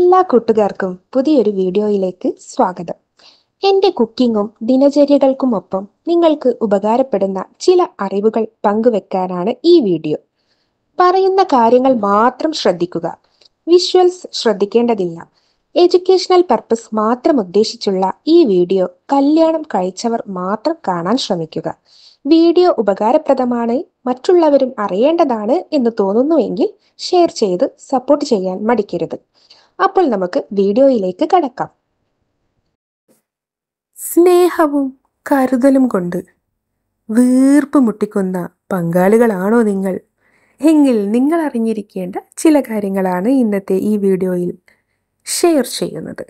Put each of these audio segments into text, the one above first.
എല്ലാ കൂട്ടുകാർക്കും പുതിയൊരു വീഡിയോയിലേക്ക് സ്വാഗതം. എൻ്റെ കുക്കിങ്ങും ദിനചര്യകൾക്കുമൊപ്പം നിങ്ങൾക്ക് ഉപകാരപ്പെടുന്ന ചില അറിവുകൾ പങ്കുവെക്കാനാണ് ഈ വീഡിയോ. പറയുന്ന കാര്യങ്ങൾ മാത്രം ശ്രദ്ധിക്കുക. വിഷ്വൽസ് ശ്രദ്ധിക്കേണ്ടതില്ല. എഡ്യൂക്കേഷണൽ പർപ്പസ് മാത്രം ഉദ്ദേശിച്ചുള്ള ഈ വീഡിയോ കല്യാണം കഴിച്ചവർ മാത്രം കാണാൻ ശ്രമിക്കുക. വീഡിയോ ഉപകാരപ്രദമാണ്, മറ്റുള്ളവരും അറിയേണ്ടതാണ് എന്ന് തോന്നുന്നുവെങ്കിൽ ഷെയർ ചെയ്ത് സപ്പോർട്ട് ചെയ്യാൻ മടിക്കരുത്. അപ്പോൾ നമുക്ക് വീഡിയോയിലേക്ക് കടക്കാം. സ്നേഹവും കരുതലും കൊണ്ട് വീർപ്പ് മുട്ടിക്കുന്ന പങ്കാളികളാണോ നിങ്ങൾ? എങ്കിൽ നിങ്ങൾ അറിഞ്ഞിരിക്കേണ്ട ചില കാര്യങ്ങളാണ് ഇന്നത്തെ ഈ വീഡിയോയിൽ ഷെയർ ചെയ്യുന്നത്.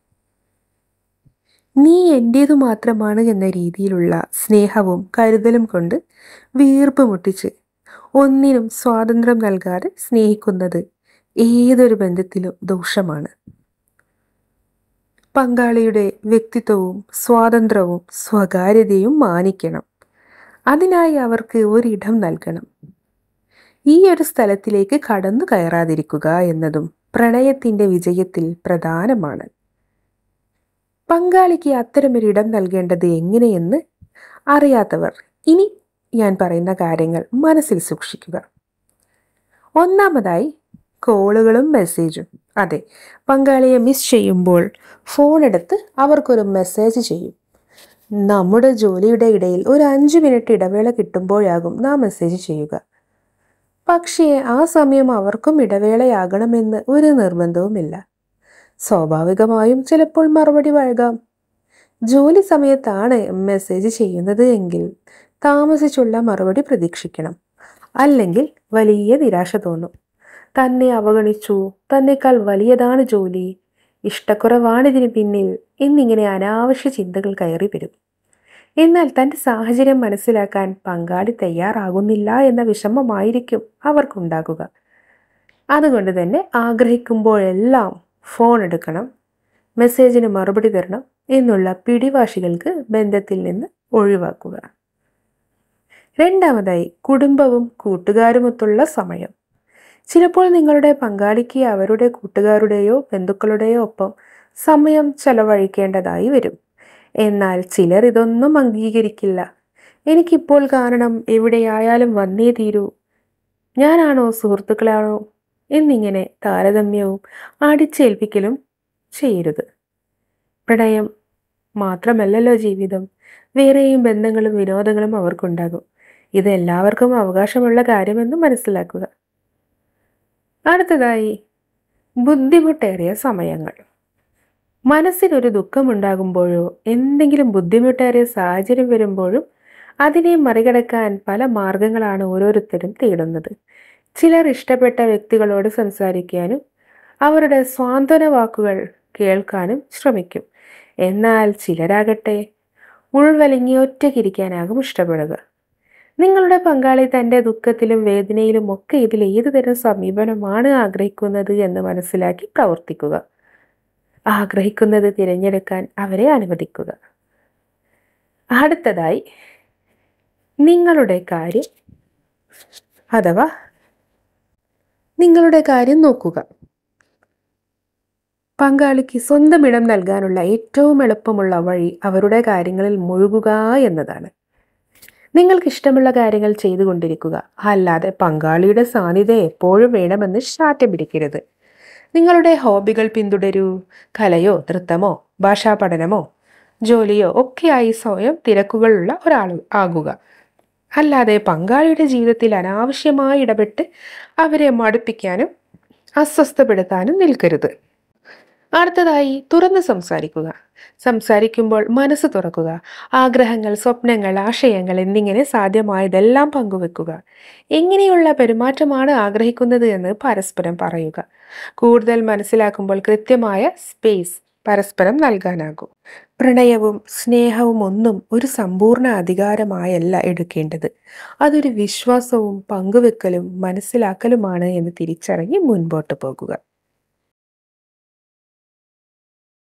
നീ എൻ്റേതു മാത്രമാണ് എന്ന രീതിയിലുള്ള സ്നേഹവും കരുതലും കൊണ്ട് വീർപ്പ് മുട്ടിച്ച് ഒന്നിനും സ്വാതന്ത്ര്യം നൽകാതെ സ്നേഹിക്കുന്നത് ഏതൊരു ബന്ധത്തിലും ദോഷമാണ്. പങ്കാളിയുടെ വ്യക്തിത്വവും സ്വാതന്ത്ര്യവും സ്വകാര്യതയും മാനിക്കണം. അതിനായി അവർക്ക് ഒരിടം നൽകണം. ഈ ഒരു സ്ഥലത്തിലേക്ക് കടന്നു കയറാതിരിക്കുക എന്നതും പ്രണയത്തിൻ്റെ വിജയത്തിൽ പ്രധാനമാണ്. പങ്കാളിക്ക് അത്തരമൊരിടം നൽകേണ്ടത് എങ്ങനെയെന്ന് അറിയാത്തവർ ഇനി ഞാൻ പറയുന്ന കാര്യങ്ങൾ മനസ്സിൽ സൂക്ഷിക്കുക. ഒന്നാമതായി, കോളുകളും മെസ്സേജും. അതെ, പങ്കാളിയെ മിസ് ചെയ്യുമ്പോൾ ഫോൺ എടുത്ത് അവർക്കൊരു മെസ്സേജ് ചെയ്യും. നമ്മുടെ ജോലിയുടെ ഇടയിൽ ഒരു 5 മിനിറ്റ് ഇടവേള കിട്ടുമ്പോഴാകും നാം മെസ്സേജ് ചെയ്യുക. പക്ഷേ ആ സമയം അവർക്കും ഇടവേളയാകണമെന്ന് ഒരു നിർബന്ധവുമില്ല. സ്വാഭാവികമായും ചിലപ്പോൾ മറുപടി വൈകാം. ജോലി സമയത്താണ് മെസ്സേജ് ചെയ്യുന്നത് എങ്കിൽ താമസിച്ചുള്ള മറുപടി പ്രതീക്ഷിക്കണം. അല്ലെങ്കിൽ വലിയ നിരാശ തോന്നും. തന്നെ അവഗണിച്ചു, തന്നെക്കാൾ വലിയതാണ് ജോലി, ഇഷ്ടക്കുറവാണിതിന് പിന്നിൽ എന്നിങ്ങനെ അനാവശ്യ ചിന്തകൾ കയറി വരും. എന്നാൽ തൻ്റെ സാഹചര്യം മനസ്സിലാക്കാൻ പങ്കാളി തയ്യാറാകുന്നില്ല എന്ന വിഷമമായിരിക്കും അവർക്കുണ്ടാകുക. അതുകൊണ്ട് തന്നെ ആഗ്രഹിക്കുമ്പോഴെല്ലാം ഫോൺ എടുക്കണം, മെസ്സേജിന് മറുപടി തരണം എന്നുള്ള പിടിവാശികൾക്ക് ബന്ധത്തിൽ നിന്ന് ഒഴിവാക്കുക. രണ്ടാമതായി, കുടുംബവും കൂട്ടുകാരുമൊത്തുള്ള സമയം. ചിലപ്പോൾ നിങ്ങളുടെ പങ്കാളിക്ക് അവരുടെ കൂട്ടുകാരുടെയോ ബന്ധുക്കളുടെയോ ഒപ്പം സമയം ചെലവഴിക്കേണ്ടതായി വരും. എന്നാൽ ചിലർ ഇതൊന്നും അംഗീകരിക്കില്ല. എനിക്കിപ്പോൾ കാരണം എവിടെയായാലും വന്നേ തീരൂ, ഞാനാണോ സുഹൃത്തുക്കളാണോ എന്നിങ്ങനെ താരതമ്യവും അടിച്ചേൽപ്പിക്കലും ചെയ്യരുത്. പ്രണയം മാത്രമല്ലല്ലോ ജീവിതം, വേറെയും ബന്ധങ്ങളും വിനോദങ്ങളും അവർക്കുണ്ടാകും. ഇത് എല്ലാവർക്കും അവകാശമുള്ള കാര്യമെന്ന് മനസ്സിലാക്കുക. അടുത്തതായി, ബുദ്ധിമുട്ടേറിയ സമയങ്ങൾ. മനസ്സിനൊരു ദുഃഖമുണ്ടാകുമ്പോഴോ എന്തെങ്കിലും ബുദ്ധിമുട്ടേറിയ സാഹചര്യം വരുമ്പോഴും അതിനെ മറികടക്കാൻ പല മാർഗങ്ങളാണ് ഓരോരുത്തരും തേടുന്നത്. ചിലർ ഇഷ്ടപ്പെട്ട വ്യക്തികളോട് സംസാരിക്കാനും അവരുടെ സ്വാന്തന വാക്കുകൾ കേൾക്കാനും ശ്രമിക്കും. എന്നാൽ ചിലരാകട്ടെ ഉൾവലിഞ്ഞ് ഒറ്റയ്ക്കിരിക്കാനാകും ഇഷ്ടപ്പെടുക. നിങ്ങളുടെ പങ്കാളി തൻ്റെ ദുഃഖത്തിലും വേദനയിലും ഒക്കെ ഇതിൽ ഏതു തരം സമീപനമാണ് ആഗ്രഹിക്കുന്നത് എന്ന് മനസ്സിലാക്കി പ്രവർത്തിക്കുക. ആഗ്രഹിക്കുന്നത് തിരഞ്ഞെടുക്കാൻ അവരെ അനുവദിക്കുക. അടുത്തതായി, നിങ്ങളുടെ കാര്യം നോക്കുക. പങ്കാളിക്ക് സ്വന്തം ഇടം നൽകാനുള്ള ഏറ്റവും എളുപ്പമുള്ള വഴി അവരുടെ കാര്യങ്ങളിൽ മുഴുകുക എന്നതാണ്. നിങ്ങൾക്ക് ഇഷ്ടമുള്ള കാര്യങ്ങൾ ചെയ്തുകൊണ്ടിരിക്കുക, അല്ലാതെ പങ്കാളിയുടെ സാന്നിധ്യം എപ്പോഴും വേണമെന്ന് ശാഠ്യം പിടിക്കരുത്. നിങ്ങളുടെ ഹോബികൾ പിന്തുടരൂ. കലയോ നൃത്തമോ ഭാഷാ പഠനമോ ജോലിയോ ഒക്കെയായി സ്വയം തിരക്കുകളുള്ള ഒരാൾ ആകുക. അല്ലാതെ പങ്കാളിയുടെ ജീവിതത്തിൽ അനാവശ്യമായി ഇടപെട്ട് അവരെ മടുപ്പിക്കാനും അസ്വസ്ഥപ്പെടുത്താനും നിൽക്കരുത്. അടുത്തതായി, തുറന്ന് സംസാരിക്കുക. സംസാരിക്കുമ്പോൾ മനസ്സ് തുറക്കുക. ആഗ്രഹങ്ങൾ, സ്വപ്നങ്ങൾ, ആശയങ്ങൾ എന്നിങ്ങനെ സാധ്യമായതെല്ലാം പങ്കുവെക്കുക. എങ്ങനെയുള്ള പെരുമാറ്റമാണ് ആഗ്രഹിക്കുന്നത് എന്ന് പരസ്പരം പറയുക. കൂടുതൽ മനസ്സിലാക്കുമ്പോൾ കൃത്യമായ സ്പേസ് പരസ്പരം നൽകാനാകും. പ്രണയവും സ്നേഹവും ഒന്നും ഒരു സമ്പൂർണ്ണ അധികാരമായല്ല എടുക്കേണ്ടത്. അതൊരു വിശ്വാസവും പങ്കുവെക്കലും മനസ്സിലാക്കലുമാണ് എന്ന് തിരിച്ചറിഞ്ഞ് മുൻപോട്ട് പോകുക.